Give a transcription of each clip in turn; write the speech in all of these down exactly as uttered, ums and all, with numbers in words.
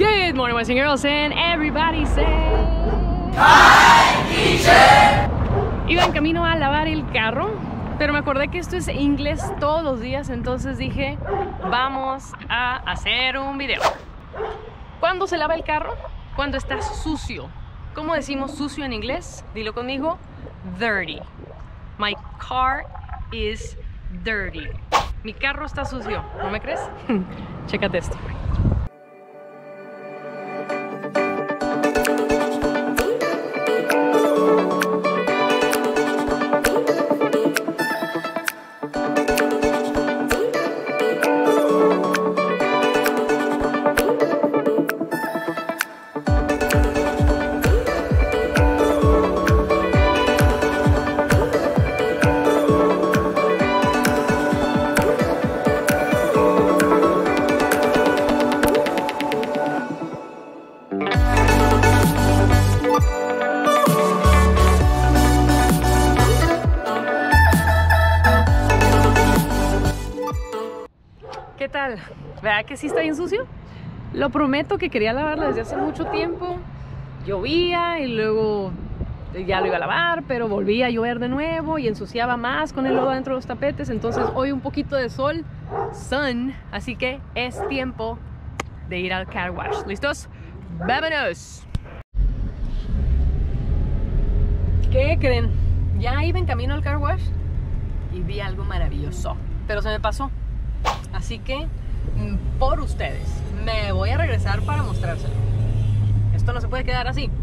Good morning, boys and girls, and everybody say hi, teacher. Iba en camino a lavar el carro, pero me acordé que esto es inglés todos los días, entonces dije, vamos a hacer un video. ¿Cuándo se lava el carro? Cuando está sucio. ¿Cómo decimos sucio en inglés? Dilo conmigo, dirty. My car is dirty. Mi carro está sucio, ¿no me crees? Chécate esto. ¿Qué tal? ¿Verdad que sí está bien sucio? Lo prometo que quería lavarlo desde hace mucho tiempo. Llovía y luego ya lo iba a lavar, pero volvía a llover de nuevo y ensuciaba más con el lodo dentro de los tapetes. Entonces hoy un poquito de sol, sun, así que es tiempo de ir al car wash. ¿Listos? ¡Vámonos! ¿Qué creen? Ya iba en camino al car wash y vi algo maravilloso, pero se me pasó. Así que, por ustedes, me voy a regresar para mostrárselo. Esto no se puede quedar así.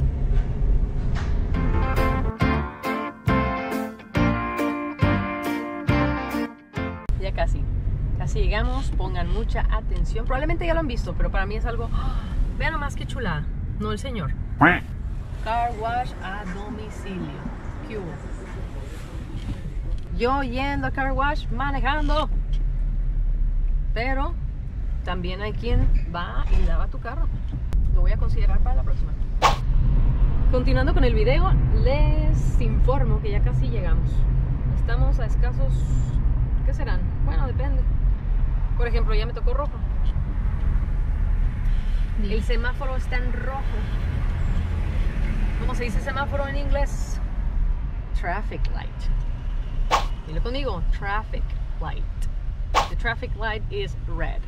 Ya casi, casi llegamos. Pongan mucha atención. Probablemente ya lo han visto, pero para mí es algo... Vean nomás qué chulada. No el señor. Car wash a domicilio. ¿Qué hubo? Yo yendo a car wash, manejando. Pero también hay quien va y lava tu carro. Lo voy a considerar para la próxima. Continuando con el video, les informo que ya casi llegamos. Estamos a escasos... ¿Qué serán? Bueno, depende. Por ejemplo, ya me tocó rojo. El semáforo está en rojo. ¿Cómo se dice semáforo en inglés? Traffic light. Dilo conmigo, traffic light. The traffic light is red.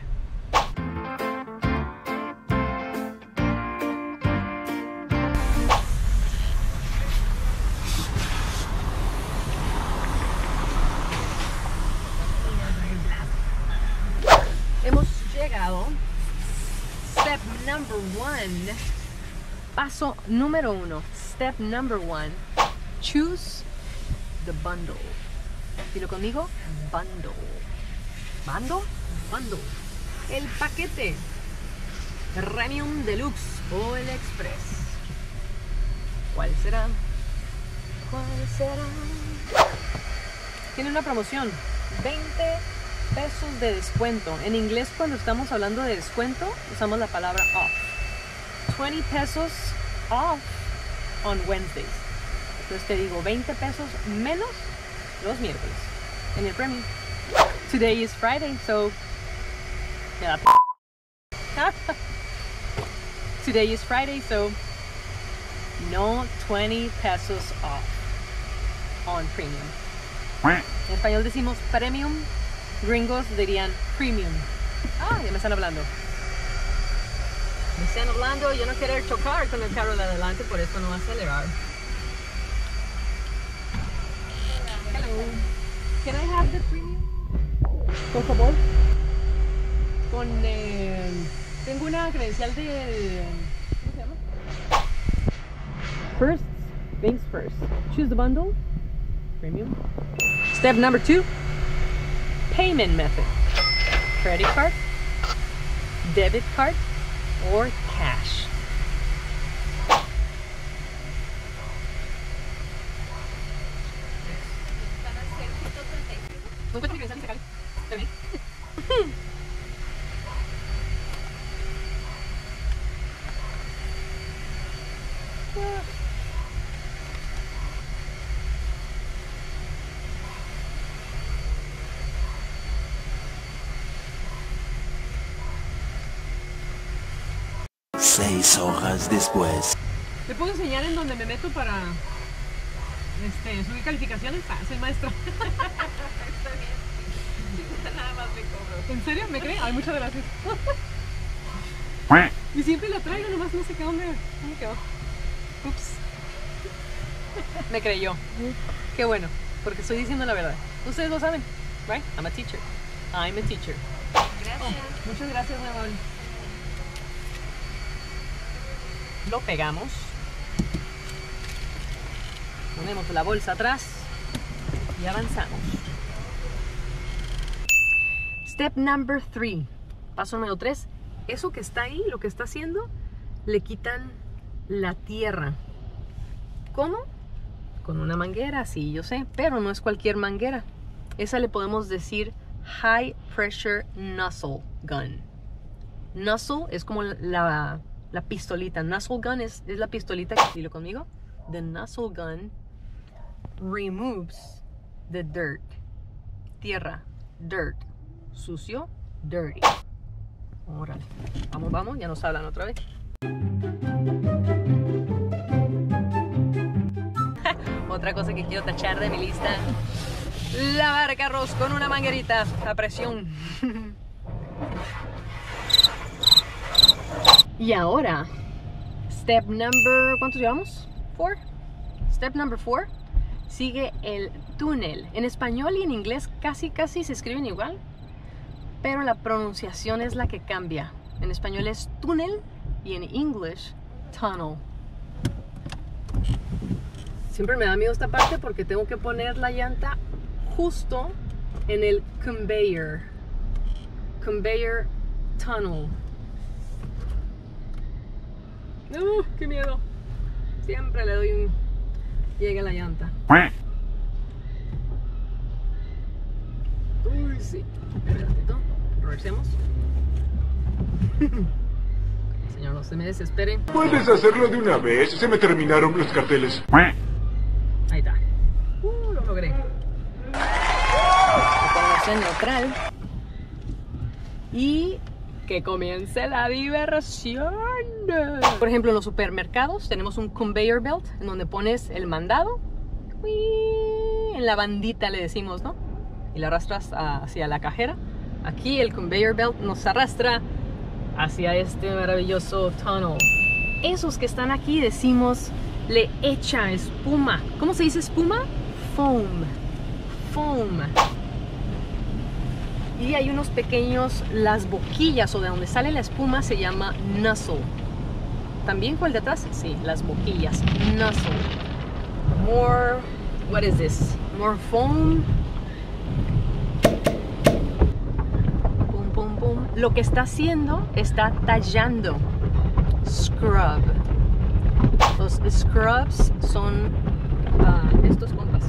Hemos llegado. Step number one. Paso número uno. Step number one. Choose the bundle. Dilo conmigo, bundle. ¿Bundle? Bundle. El paquete Premium Deluxe o el Express. ¿Cuál será? ¿Cuál será? Tiene una promoción. veinte pesos de descuento. En inglés, cuando estamos hablando de descuento, usamos la palabra off. veinte pesos off on Wednesdays. Entonces te digo, veinte pesos menos los miércoles en el Premium. Today is Friday, so yeah. Today is Friday, so no veinte pesos off on premium. En español decimos premium, gringos dirían premium. Ah, ya me están hablando. Me están hablando, yo no quiero chocar con el carro de adelante, por eso no voy a acelerar. Hello. Can I have the premium? Por favor. Con eh, tengo una credencial de ¿cómo se llama? First things first. Choose the bundle. Premium. Step number two. Payment method. Credit card, debit card, or cash. ¿No encuentro mi credencial fiscal? ¿Está Seis horas después. ¿Te puedo enseñar en donde me meto para este, subir calificaciones? Ah, soy maestra. Está bien. Nada más me cobro. ¿En serio? ¿Me cree? Ay, muchas gracias. Y siempre la traigo, nomás no sé qué dónde, dónde quedó. Ups. Me creyó. Qué bueno, porque estoy diciendo la verdad. Ustedes lo saben, right? I'm a teacher. I'm a teacher. Gracias. Oh, muchas gracias, muy amable. Lo pegamos. Ponemos la bolsa atrás y avanzamos. Step number three. Paso número tres. Eso que está ahí, lo que está haciendo, le quitan la tierra. ¿Cómo? Con una manguera, sí, yo sé, pero no es cualquier manguera. Esa le podemos decir High Pressure Nozzle Gun. Nozzle es como la, la pistolita. Nozzle gun es, es la pistolita, dilo conmigo. The nozzle gun removes the dirt. Tierra, dirt. Sucio, dirty. Órale. Vamos, vamos, ya nos hablan otra vez. Otra cosa que quiero tachar de mi lista: lavar carros con una manguerita a presión. Y ahora, step number, ¿cuántos llevamos? Four. Step number four, sigue el túnel. En español y en inglés casi casi se escriben igual, pero la pronunciación es la que cambia. En español es túnel y en inglés tunnel. Siempre me da miedo esta parte porque tengo que poner la llanta justo en el conveyor. Conveyor tunnel. ¡Uh, qué miedo! Siempre le doy un... Llega la llanta. Uy, sí. Espera un ratito. Reversemos. Señor, no se me desespere. ¿Puedes hacerlo de una vez? Se me terminaron los carteles. Ahí está. Uh, lo logré. Ponemos en neutral. Y que comience la diversión. Por ejemplo, en los supermercados tenemos un conveyor belt en donde pones el mandado. En la bandita le decimos, ¿no? Y la arrastras hacia la cajera. Aquí el conveyor belt nos arrastra hacia este maravilloso tunnel. Esos que están aquí decimos le echa espuma. ¿Cómo se dice espuma? Foam. Foam. Y hay unos pequeños, las boquillas o de donde sale la espuma se llama nozzle. ¿También con el de atrás? Sí, las boquillas. Nozzle. More, what is this? More foam. Pum, pum, pum. Lo que está haciendo, está tallando. Scrub. Los scrubs son uh, estos compas.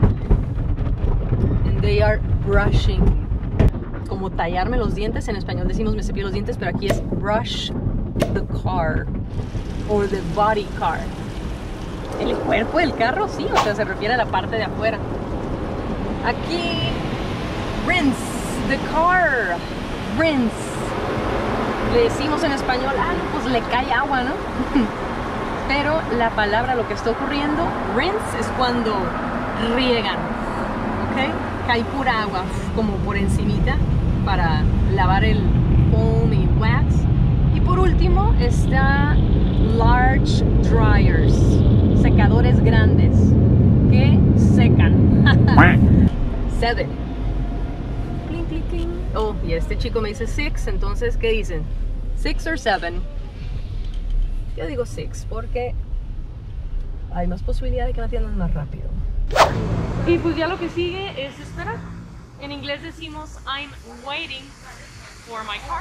And they are brushing. Como tallarme los dientes, en español decimos me cepillo los dientes, pero aquí es brush the car or the body car. El cuerpo del carro, sí, o sea, se refiere a la parte de afuera. Aquí, rinse the car, rinse. Le decimos en español, ah, no, pues le cae agua, ¿no? Pero la palabra, lo que está ocurriendo, rinse es cuando riegan, ¿ok? Cae pura agua, como por encimita, para lavar el foam y wax. Y por último está large dryers, secadores grandes que secan. Seven. Cling, cling, cling. Oh, y este chico me dice six, entonces ¿qué dicen? Six or seven. Yo digo six porque hay más posibilidad de que me atiendan más rápido. Y pues ya lo que sigue es esperar. En inglés decimos I'm waiting for my car.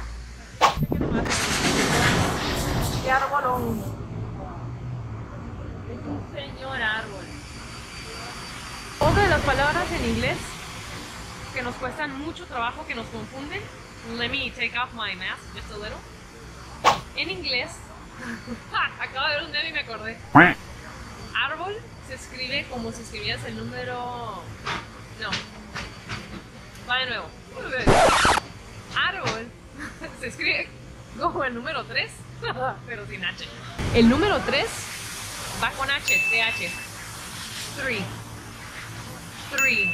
¡Qué arbolón! Es un señor árbol. Otra de las palabras en inglés que nos cuestan mucho trabajo, que nos confunden. Let me take off my mask just a little. En inglés, acabo de ver un dedo y me acordé. Árbol se escribe como si escribieras el número... No. Va de nuevo. Árbol se escribe Como el número tres, pero sin H. El número tres va con H, T H. Three. Three.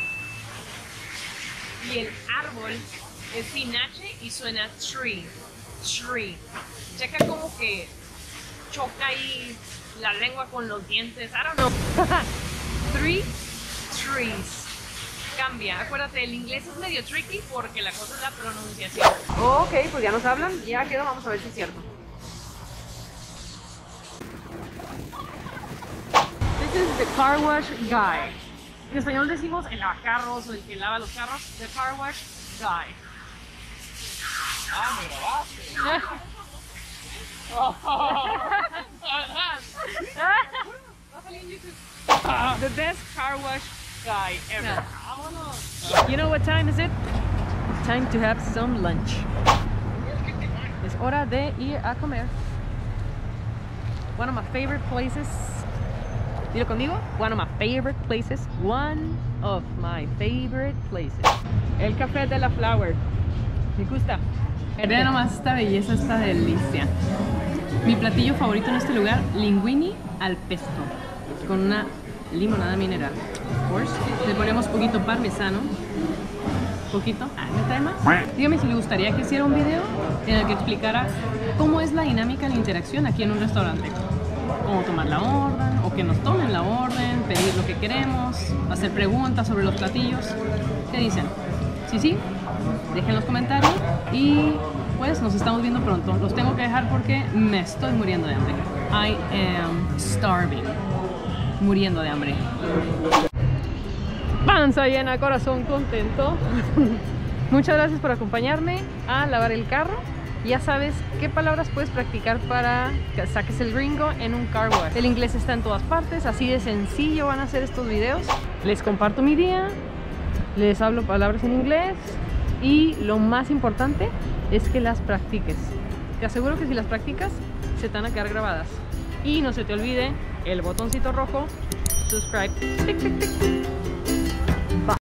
Y el árbol es sin H y suena tree. Tree. Checa como que choca ahí la lengua con los dientes. I don't know. Three trees. Cambia. Acuérdate, el inglés es medio tricky porque la cosa es la pronunciación. Ok, pues ya nos hablan. Ya quedó. Vamos a ver si es cierto. This is the car wash guy. En español decimos el lavacarros o el que lava los carros. The car wash guy. Ah, me grabaste. The best car wash guy ever. You know what time is it? It's time to have some lunch. Es hora de ir a comer. One of my favorite places. Dilo conmigo. One of my favorite places. One of my favorite places. El café de la Flower. Me gusta. Vean nomás esta belleza, esta delicia. Mi platillo favorito en este lugar, linguini al pesto, con una limonada mineral. Of course. Le ponemos poquito parmesano. Poquito. Ah, ¿me trae más? Dígame si le gustaría que hiciera un video en el que explicara cómo es la dinámica, la interacción aquí en un restaurante. Cómo tomar la orden, o que nos tomen la orden, pedir lo que queremos, hacer preguntas sobre los platillos. ¿Qué dicen? Sí, sí. Dejen los comentarios y pues nos estamos viendo pronto. Los tengo que dejar porque me estoy muriendo de hambre. I am starving. Muriendo de hambre. Panza llena, corazón contento. Muchas gracias por acompañarme a lavar el carro. Ya sabes qué palabras puedes practicar para que saques el gringo en un car wash. El inglés está en todas partes, así de sencillo van a ser estos videos. Les comparto mi día, les hablo palabras en inglés y lo más importante es que las practiques. Te aseguro que si las practicas se te van a quedar grabadas. Y no se te olvide el botoncito rojo, subscribe. Tic, tic, tic.